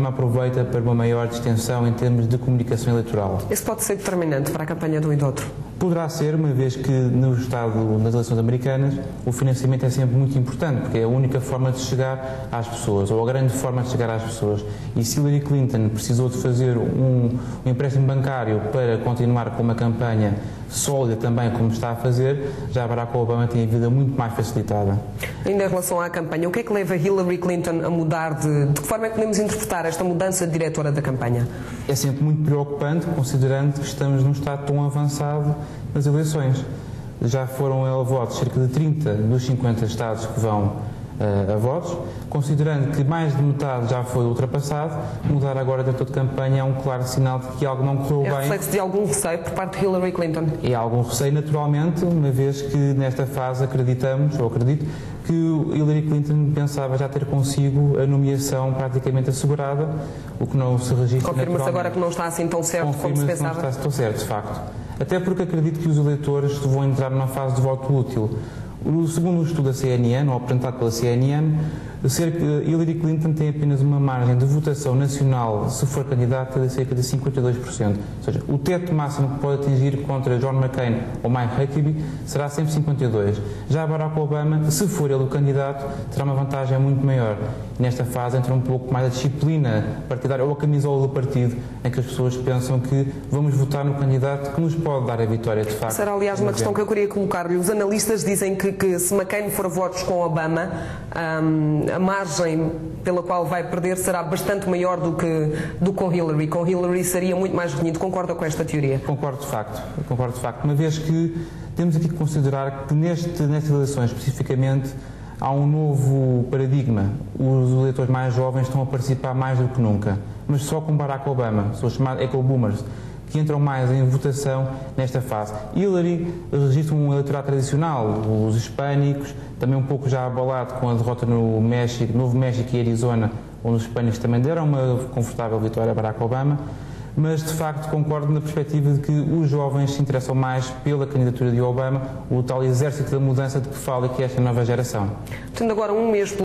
Obama aproveita para uma maior distensão em termos de comunicação eleitoral. Esse pode ser determinante para a campanha de um e do outro? Poderá ser, uma vez que no Estado, nas eleições americanas, o financiamento é sempre muito importante, porque é a única forma de chegar às pessoas, ou a grande forma de chegar às pessoas. E se Hillary Clinton precisou de fazer um empréstimo bancário para continuar com uma campanha sólida também, como está a fazer, já Barack Obama tem a vida muito mais facilitada. Ainda em relação à campanha, o que é que leva Hillary Clinton a mudar de que forma é que podemos interpretar esta mudança de diretora da campanha? É sempre muito preocupante, considerando que estamos num estado tão avançado nas eleições. Já foram a votos cerca de 30 dos 50 estados que vão a votos, considerando que mais de metade já foi ultrapassado, mudar agora de diretor de campanha é um claro sinal de que algo não correu bem. É reflexo de algum receio por parte de Hillary Clinton? É algum receio, naturalmente, uma vez que nesta fase acredito que Hillary Clinton pensava já ter consigo a nomeação praticamente assegurada, o que não se registra. Confirma-se agora que não está assim tão certo como se pensava? Não está tão certo, de facto. Até porque acredito que os eleitores vão entrar numa fase de voto útil. Segundo o estudo da CNN, ou apresentado pela CNN, Hillary Clinton tem apenas uma margem de votação nacional, se for candidata, de cerca de 52%. Ou seja, o teto máximo que pode atingir contra John McCain ou Mike Huckabee será sempre 52%. Já Barack Obama, se for ele o candidato, terá uma vantagem muito maior. E nesta fase entra um pouco mais a disciplina partidária ou a camisola do partido, em que as pessoas pensam que vamos votar no candidato que nos pode dar a vitória, de facto. Será, aliás, uma questão que eu queria colocar-lhe. Os analistas dizem que se McCain for a votos com Obama, a margem pela qual vai perder será bastante maior do que com Hillary. Com Hillary seria muito mais renhido. Concorda com esta teoria? Concordo de facto, uma vez que temos aqui que considerar que nestas eleições especificamente há um novo paradigma. Os eleitores mais jovens estão a participar mais do que nunca, mas só com Barack Obama, são os chamados eco-boomers, que entram mais em votação nesta fase. Hillary registra um eleitorado tradicional, os hispânicos, também um pouco já abalado com a derrota no México, Novo México e Arizona, onde os hispânicos também deram uma confortável vitória a Barack Obama, mas de facto concordo na perspectiva de que os jovens se interessam mais pela candidatura de Obama, o tal exército da mudança de que fala, que é esta nova geração. Tendo agora um mês